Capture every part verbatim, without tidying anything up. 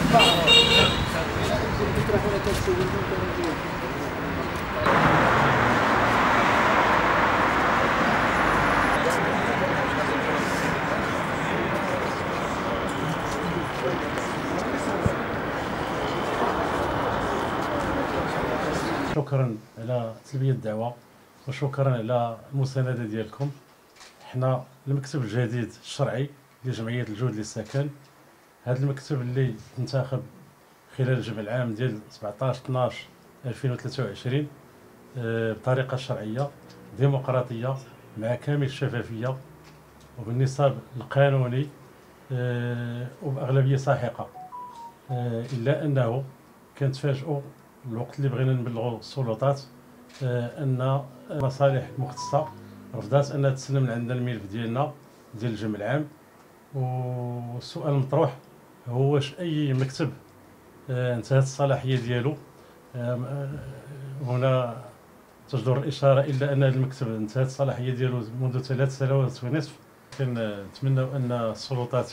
شكرا على تلبية الدعوة وشكرا على المساندة ديالكم. حنا المكتب الجديد الشرعي لجمعية الجود للسكن، هذا المكتب اللي انتخب خلال الجمع العام ديال سبعطاش اثناش ألفين وثلاثة وعشرين بطريقة شرعية ديمقراطية مع كامل الشفافية وبالنصاب القانوني وبأغلبية ساحقة، إلا أنه كنتفاجئوا الوقت اللي بغينا نبلغوا السلطات أن مصالح مختصة رفضات أنها تسلم من عندنا الملف ديالنا ديال الجمع العام. والسؤال المطروح هو واش أي مكتب انتهت الصلاحية ديالو، هنا تجدر الإشارة إلا أن هذا المكتب انتهت الصلاحية ديالو منذ ثلاث سنوات ونصف. كنتمنوا أن السلطات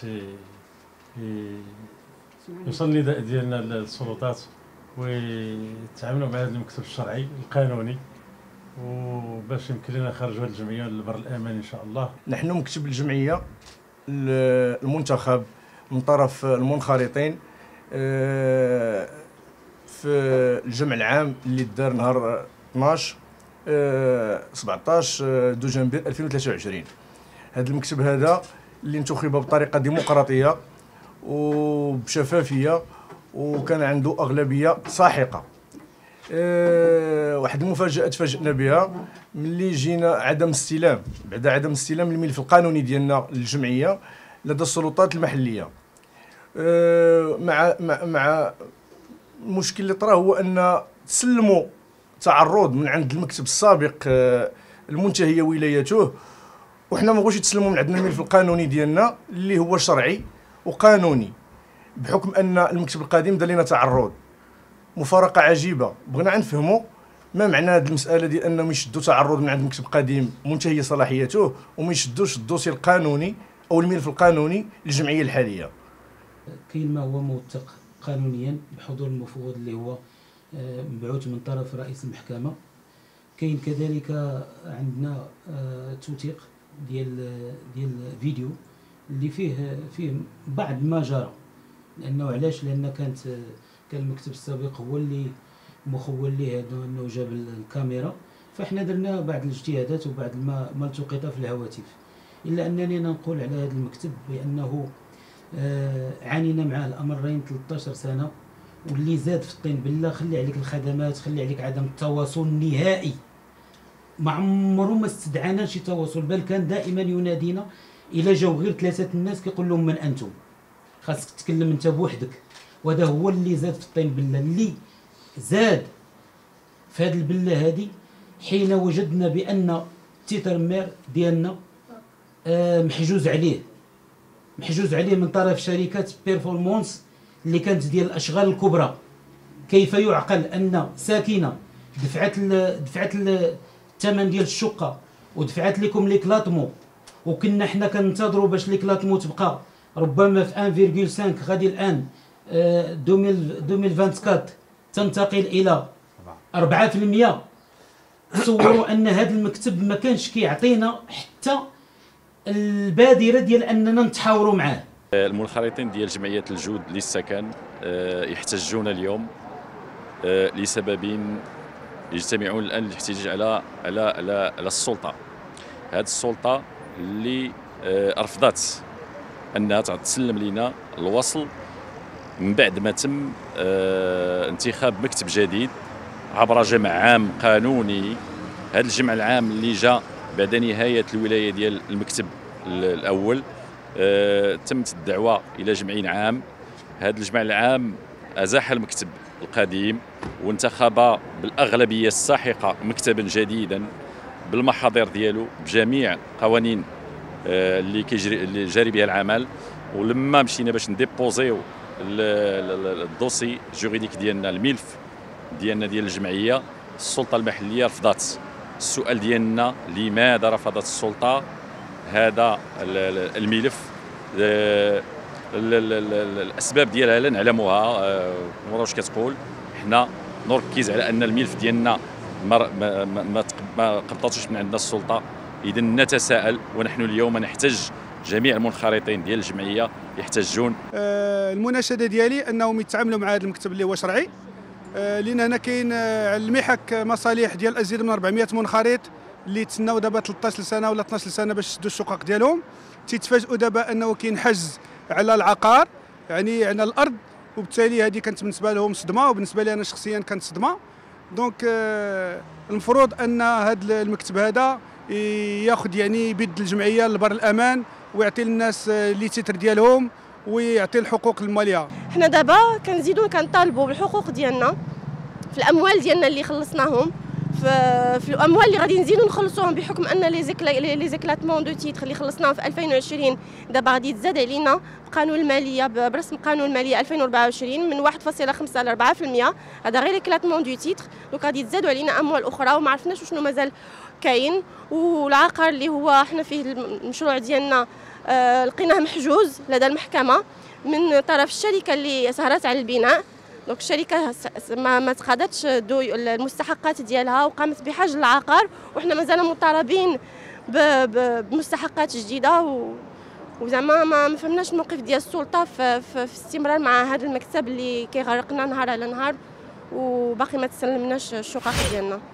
يوصل النداء ديالنا للسلطات ويتعاملوا مع هذا المكتب الشرعي القانوني وباش يمكن لنا خرج هذه الجمعيه لبر الامان ان شاء الله. نحن مكتب الجمعيه المنتخب من طرف المنخرطين في الجمع العام اللي دار نهار اثناش سبعطاش دجنبر ألفين وثلاثة وعشرين. هذا المكتب هذا اللي انتخب بطريقه ديمقراطيه وبشفافيه وكان عنده اغلبيه ساحقه. أه واحد المفاجاه تفاجئنا بها ملي جينا عدم استلام بعد عدم استلام الملف القانوني ديالنا للجمعيه لدى السلطات المحليه. أه مع مع مع المشكل اللي طرا هو ان تسلموا تعرض من عند المكتب السابق أه المنتهيه ولايته، وحنا ما بغوش يتسلموا من عندنا الملف القانوني ديالنا اللي هو شرعي وقانوني، بحكم ان المكتب القديم دار لنا تعرض. مفارقه عجيبه، بغينا نفهموا ما معنى هذه المساله ديال انهم يشدوا تعرض من عند المكتب القديم منتهيه صلاحيته وما يشدوش الدوسي القانوني او الملف القانوني للجمعيه الحاليه. كاين ما هو موثق قانونيا بحضور المفوض اللي هو مبعوث من طرف رئيس المحكمه. كاين كذلك عندنا توثيق ديال ديال فيديو اللي فيه فيه بعض ما جرى، لانه علاش؟ لان كانت كان المكتب السابق هو اللي مخول ليه انه جاب الكاميرا، فاحنا درنا بعض الاجتهادات وبعض ما ما التقط في الهواتف. الا انني نقول على هذا المكتب بانه آه عانينا معاه الامرين ثلاثطاش سنه، واللي زاد في الطين بالله خلي عليك الخدمات، خلي عليك عدم التواصل نهائي. ما عمره ما استدعانا شي تواصل، بل كان دائما ينادينا الى جاو غير ثلاثه الناس كيقول لهم من انتم، خاصك تتكلم انت بوحدك. وهذا هو اللي زاد في الطين بالله. اللي زاد في هذه البله هذه حين وجدنا بان تيتر مير ديالنا محجوز عليه محجوز عليه من طرف شركه بيرفورمونس اللي كانت ديال الاشغال الكبرى. كيف يعقل ان ساكنه دفعت دفعت الثمن ديال الشقه ودفعت لكم ليكلاطمو، وكنا حنا كننتظروا باش ليكلاطمو تبقى ربما في واحد فاصلة خمسة غادي الان ألفين وأربعة وعشرين تنتقل الى أربعة بالمئة. تصوروا ان هذا المكتب ما كانش كيعطينا حتى البادره ديال اننا نتحاوروا معاه. المنخرطين ديال جمعيه الجود للسكن يحتجون اليوم لسببين يجتمعون الان للاحتجاج على على على على السلطه. هذه السلطه اللي رفضت انها تسلم لنا الوصل من بعد ما تم انتخاب مكتب جديد عبر جمع عام قانوني. هذا الجمع العام اللي جاء بعد نهايه الولايه ديال المكتب الاول تمت الدعوه الى جمعين عام. هذا الجمع العام ازاح المكتب القديم وانتخب بالاغلبيه الساحقه مكتبا جديدا بالمحاضر ديالو بجميع قوانين اللي كيجري اللي جاري بها العمل. ولما مشينا باش نديبوزيو الدوسي جوريديك ديالنا الملف ديالنا ديال الجمعيه، السلطه المحليه رفضت. السؤال ديالنا لماذا رفضت السلطه هذا الملف؟ الاسباب ديالها لا نعلموها، مرة واش كتقول حنا نركز على ان الملف ديالنا ما ما ما, ما قبضتوش من عندنا السلطه. اذا نتساءل ونحن اليوم نحتاج جميع المنخرطين ديال الجمعيه يحتجون. آه المناشده ديالي انهم يتعاملوا مع هذا المكتب اللي هو شرعي، آه لان هنا كاين على المحك مصالح ديال ازيد من أربعمائة منخرط اللي تسناو دابا ثلاثة عشر سنه ولا اثنا عشر سنه باش يسدوا الشقق ديالهم، تيتفاجئوا دابا انه كاين حجز على العقار يعني على الارض، وبالتالي هذه كانت بالنسبه لهم صدمه، وبالنسبه لي انا شخصيا كانت صدمه. دونك آه المفروض ان هذا المكتب هذا ياخذ يعني بيد الجمعيه لبر الامان ويعطي للناس لي تيتر ديالهم ويعطي الحقوق الماليه. حنا دابا كنزيدو كنطالبوا بالحقوق ديالنا في الاموال ديالنا اللي خلصناهم، في, في الاموال اللي غادي نزيدو نخلصوهم بحكم ان لي لي زيكلاتمون دو تيتر اللي خلصناهم في ألفين وعشرين دابا غادي تزاد علينا بقانون الماليه برسم قانون الماليه ألفين وأربعة وعشرين من واحد فاصلة خمسة ل أربعة بالمئة. هذا غير ليكلاتمون دو تيتر، دونك غادي تزادوا علينا اموال اخرى وما عرفناش شنو مازال كاين. والعقار اللي هو حنا فيه المشروع ديالنا آه لقيناه محجوز لدى المحكمه من طرف الشركه اللي سهرت على البناء. دونك الشركه ما ما تقاضتش المستحقات ديالها وقامت بحجز العقار، وحنا مازال مطالبين بمستحقات جديده. وزعما ما فهمناش الموقف ديال السلطه في, في, في استمرار مع هذا المكتب اللي كيغرقنا نهار على نهار وباقي ما تسلمناش الشقق ديالنا.